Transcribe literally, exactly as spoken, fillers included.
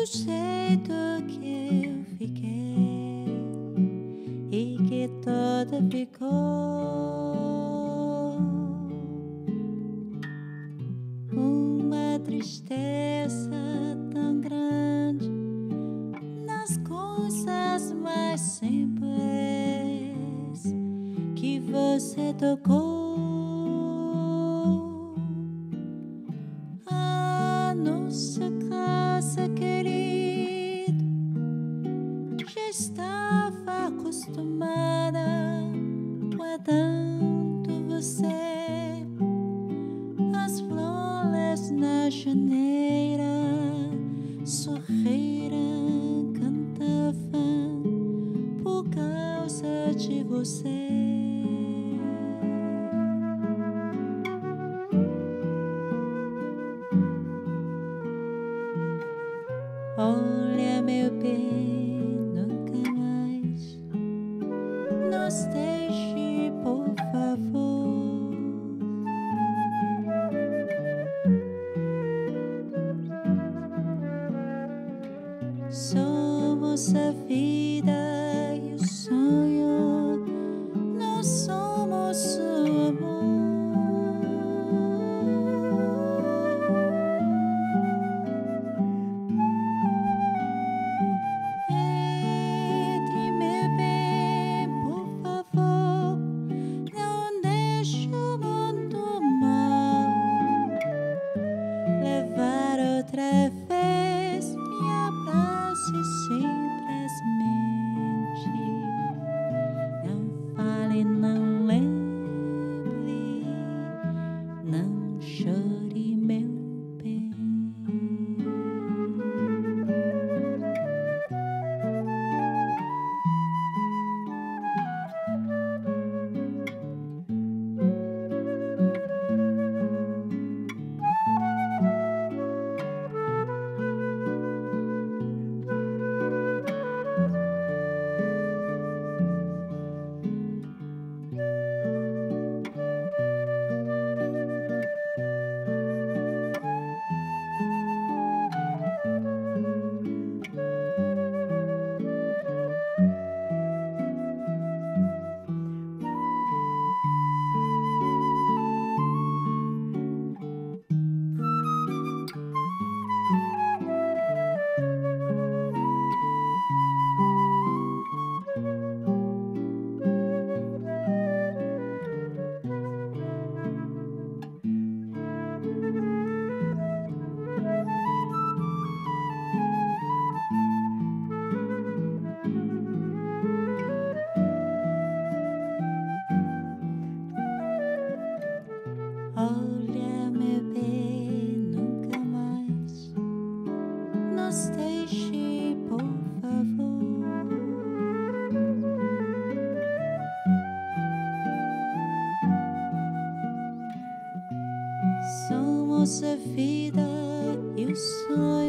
jeito que eu fiquei e que toda ficou uma tristeza tão grande nas coisas mais simples que você tocou. A nossa casa querida já estava acostumada guardando você, as flores na janeira sorriram, cantavam por causa de você. Olha, meu bem, nunca mais nos deixe, por favor. Somos a vida e o sonho, nós somos o amor. Entre, meu bem, por favor, não deixe o mundo mal levar outra vez. Me abrace simplesmente, não fale, não lembre, não chore, meu bem. Olha, meu bem, nunca mais nos deixe, por favor. Somos a vida e o sonho.